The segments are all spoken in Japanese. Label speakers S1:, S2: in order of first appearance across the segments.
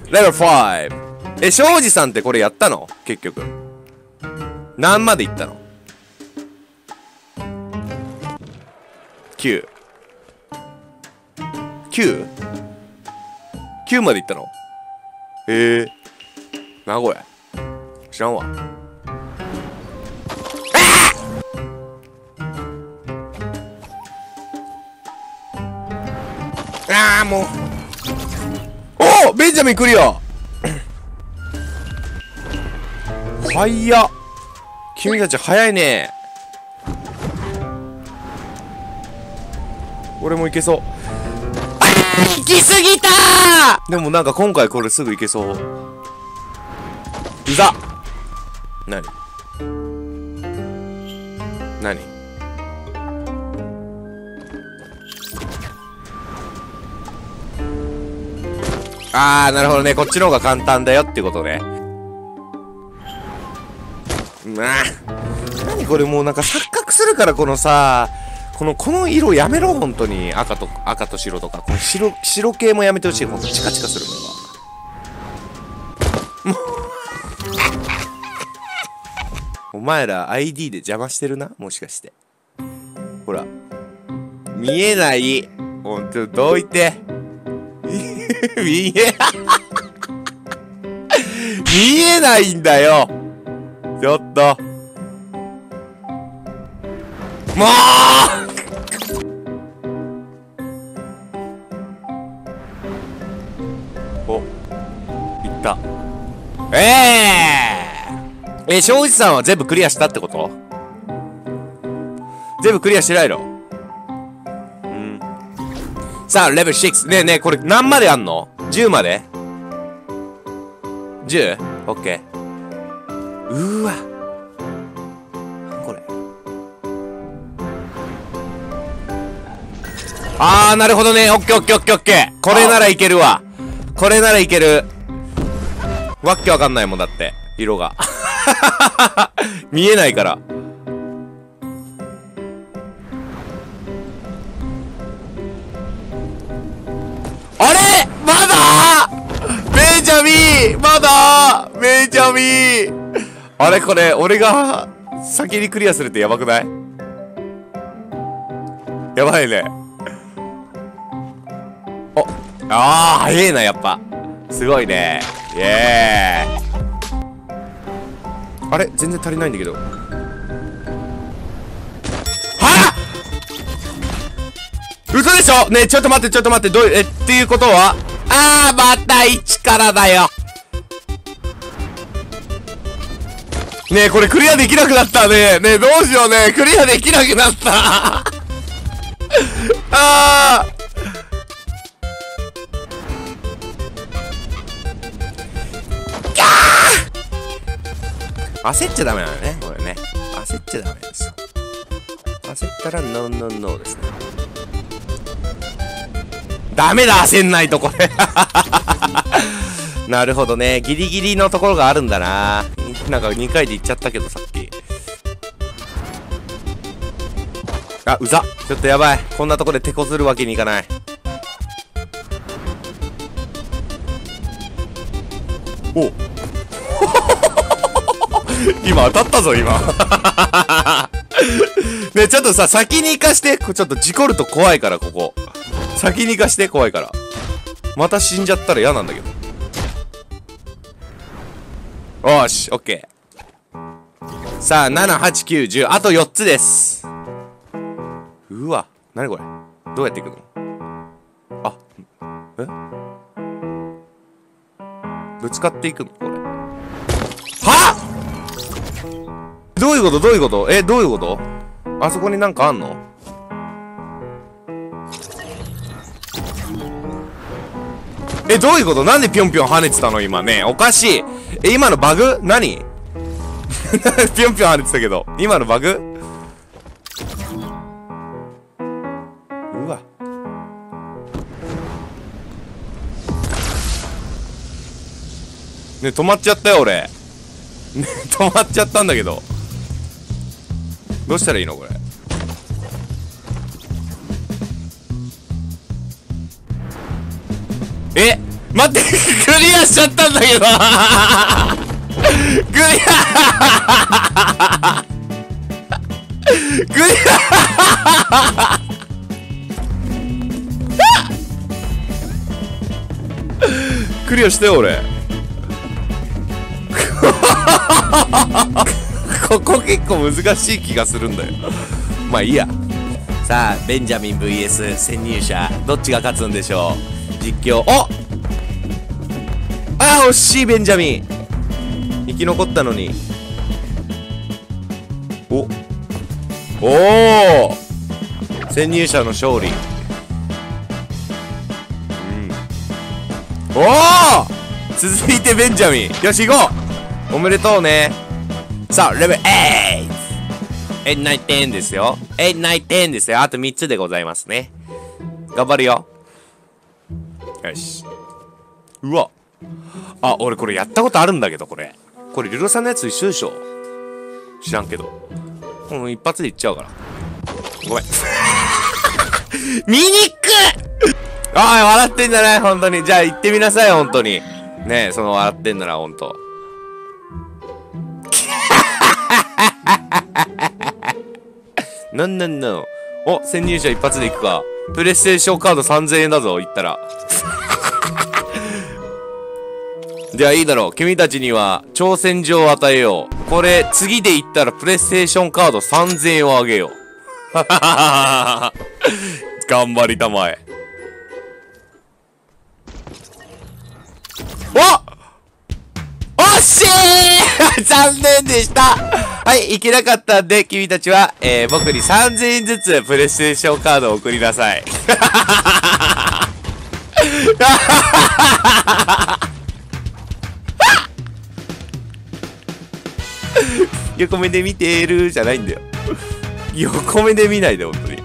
S1: レベル5。庄司さんってこれやったの結局。何までいったの？ 9。9？ 9 までいったの？名古屋。知らんわ。もう。お、ベンジャミンクリア。早っ。君たち早いね。俺もいけそう。行き過ぎたー。でもなんか今回これすぐいけそう。うざ。何？あー、なるほどね。こっちの方が簡単だよってことね。何これもうなんか錯覚するから、このさ、この色やめろ、本当に。赤と白とか。この白系もやめてほしい。ほんとチカチカするのが。もう。お前ら ID で邪魔してるな、もしかして。ほら。見えない。ほんと、どいて。見えないんだよ。ちょっと。もうお、いった。庄司さんは全部クリアしたってこと？全部クリアしてないの？さあ、レベル6。ねえねえ、これ何まであんの？ 10 まで？ 10？ オッケー。うーわ。これ。あー、なるほどね。オッケーオッケーオッケーオッケー。これならいけるわ。これならいける。わっけわかんないもんだって。色が。見えないから。あれまだベンジャミンまだベンジャミンあれこれ、俺が先にクリアするってやばくない？やばいね。お、早いな、やっぱ。すごいね。イエーイ。あれ全然足りないんだけど。はっ！嘘でしょ？ねえ、ちょっと待って、どういう、っていうことは？また一からだよ。ねえ、これクリアできなくなったね。ねえ、どうしようね。クリアできなくなった。焦っちゃダメなのね、これね。焦っちゃダメですよ。焦ったらノーノーノーですね。ダメだ、焦んないとこれ。なるほどね。ギリギリのところがあるんだな。なんか2回で行っちゃったけど、さっき。うざ。ちょっとやばい。こんなとこで手こずるわけにいかない。お今当たったぞ、今。ね、ちょっとさ、先に行かして。ちょっと事故ると怖いから、ここ。先に行かして、怖いから。また死んじゃったら嫌なんだけど。おーし、オッケー。さあ、7、8、9、10。あと4つです。うわ、なにこれ。どうやっていくの？ぶつかっていくのこれ。はっ！どういうこと？どういうこと？どういうこと？あそこになんかあんの？どういうこと？なんでぴょんぴょん跳ねてたの今ね。おかしい。今のバグ？何？ぴょんぴょん跳ねてたけど。今のバグ？うわ。ね、止まっちゃったよ、俺。ね、止まっちゃったんだけど。どうしたらいいのこれ。 待って、クリアしちゃったんだけどクリアクリアクリアしてよ俺ここ結構難しい気がするんだよ。まあいいや。さあベンジャミン VS 潜入者どっちが勝つんでしょう。実況。おあー惜しい。ベンジャミン生き残ったのに。おお潜入者の勝利。おお続いてベンジャミン。よし行こう。おめでとうね。さあレベル8 9 10ですよ。8 9 10ですよ。あと3つでございますね。頑張るよ。よし。うわあ、俺これやったことあるんだけど、これルロさんのやつ一緒でしょ。知らんけど一発でいっちゃうからごめん見にくっああ笑ってんじゃない本当に。じゃあ行ってみなさい本当にねえ。その笑ってんなら本当なんお潜入者一発で行くか。プレイステーションカード3000円だぞ言ったらじゃあいいだろう。君たちには挑戦状を与えよう。これ次で言ったらプレイステーションカード3000円をあげよう頑張りたまえ。お惜しい残念でした。はい、いけなかったんで、君たちは、僕に3000円ずつプレイステーションカードを送りなさい。横目で見てるじゃないんだよ。横目で見ないで、本当に。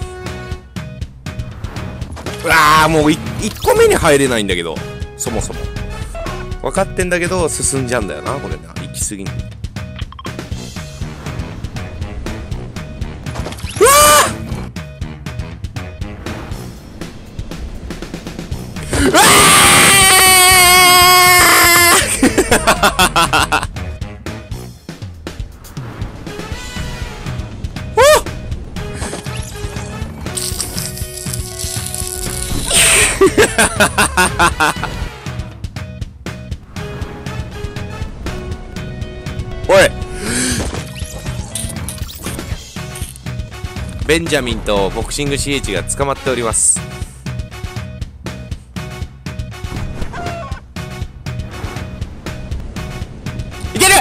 S1: うわー、もう1個目に入れないんだけど、そもそも。分かってんだけど、進んじゃうんだよな、これな。行き過ぎに。うわーうわーおいベンジャミンとボクシング CH が捕まっております。いける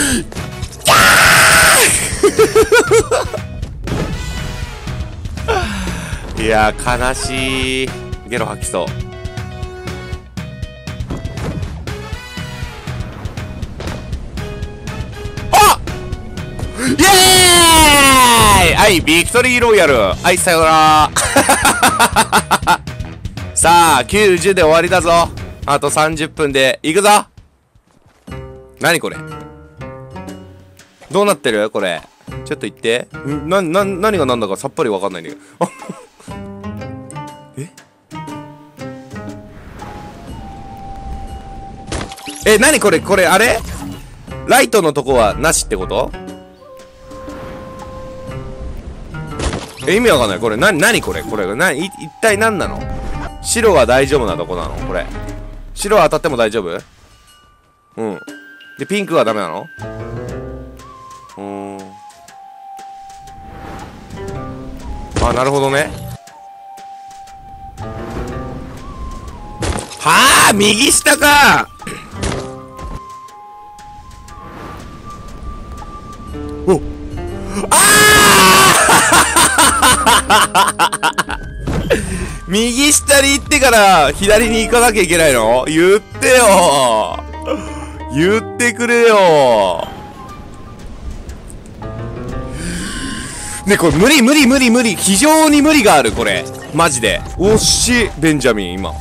S1: いやー悲しい。ゲロ吐きそう。あイエーイはい、ビクトリーロイヤル。はい、さよならさあ、90で終わりだぞ。あと30分で行くぞ。何これどうなってるこれ。ちょっと言って。何が何だかさっぱりわかんないんだけど。え、何これあれライトのとこはなしってこと？意味わかんない。これ、何これ一体何なの？白は大丈夫なとこなのこれ。白は当たっても大丈夫？うん。で、ピンクはダメなの？あ、なるほどね。はあ、右下かお右下に行ってから左に行かなきゃいけないの？言ってよ言ってくれよね。これ無理非常に無理があるこれマジで。惜しいベンジャミン今。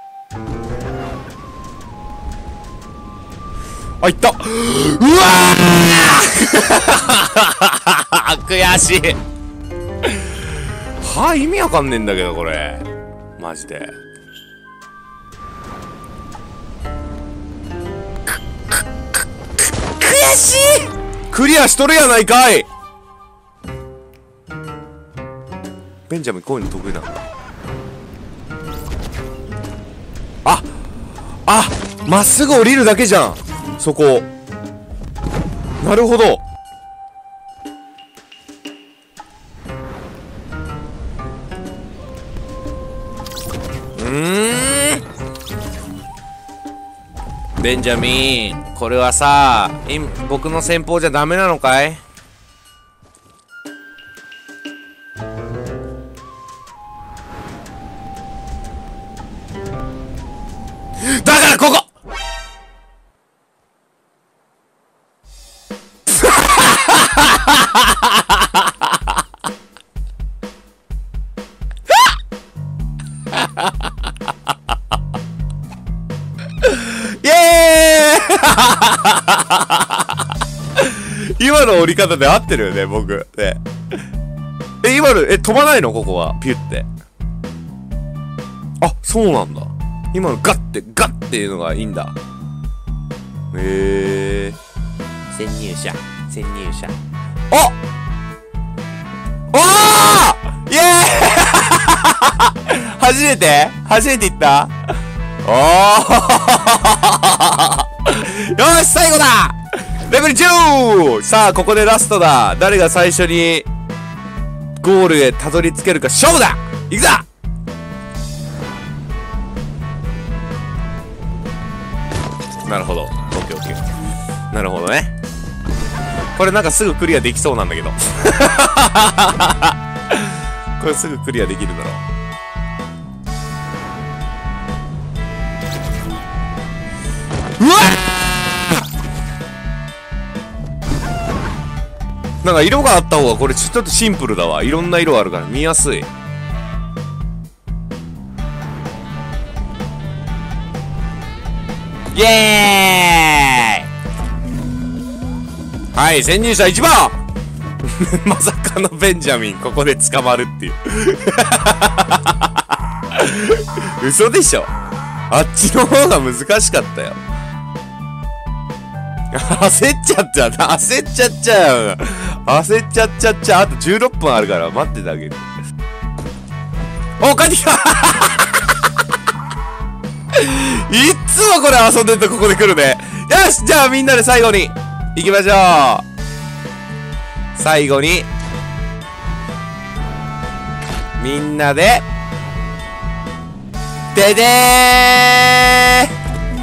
S1: あ、いった。うわー悔しいはあ、意味わかんねえんだけどこれマジで。 しい。クリアしとるやないかい。ベンジャミンこういうの得意なの。まっすぐ降りるだけじゃん、そこ。なるほど。ベンジャミン、これはさ、僕の戦法じゃダメなのかい？だからここイエーイ今の降り方で合ってるよね、僕。ね。今の、飛ばないのここは。ピュって。あ、そうなんだ。今のガッていうのがいいんだ。潜入者。おーイエーイ初めて行ったおーよし、最後だレベル 10! さあ、ここでラストだ。誰が最初にゴールへたどり着けるか勝負だ。いくぞ。なるほど。オッケーオッケー。なるほどね。これなんかすぐクリアできそうなんだけど。これすぐクリアできるだろう。うわっ！なんか色があった方がこれちょっとシンプルだわ。いろんな色あるから見やすい。イエーイ！はい、潜入者1番まさかのベンジャミン、ここで捕まるっていう。嘘でしょ。あっちの方が難しかったよ。焦っちゃった。焦っちゃっちゃう。焦っちゃっちゃっちゃ。あと16分あるから待っててあげる。お、帰ってきたいっつもこれ遊んでるとここで来るね。よし、じゃあみんなで最後に行きましょう。最後にみんなでででー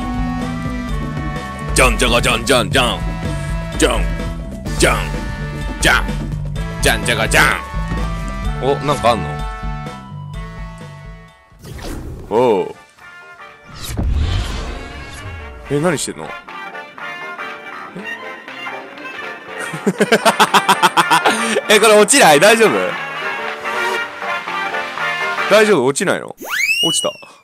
S1: じゃんじゃがじゃんじゃんじゃんじゃんじゃんじゃんじゃんじゃがじゃん。お、なんかあんの？おう。何してんの？これ落ちない？大丈夫？落ちないの？落ちた。